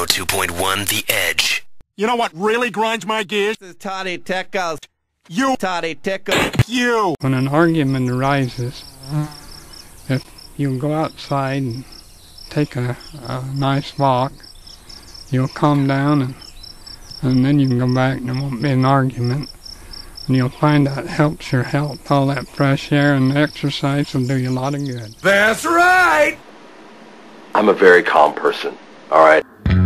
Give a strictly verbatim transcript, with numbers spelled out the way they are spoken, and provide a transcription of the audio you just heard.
oh two point one The Edge. You know what really grinds my gears? This is Toddy, Tickles. You, Toddy, Tickles. you. When an argument arises, if you go outside and take a, a nice walk, you'll calm down, and, and then you can go back and there won't be an argument. And you'll find that helps your health. All that fresh air and exercise will do you a lot of good. That's right! I'm a very calm person, all right?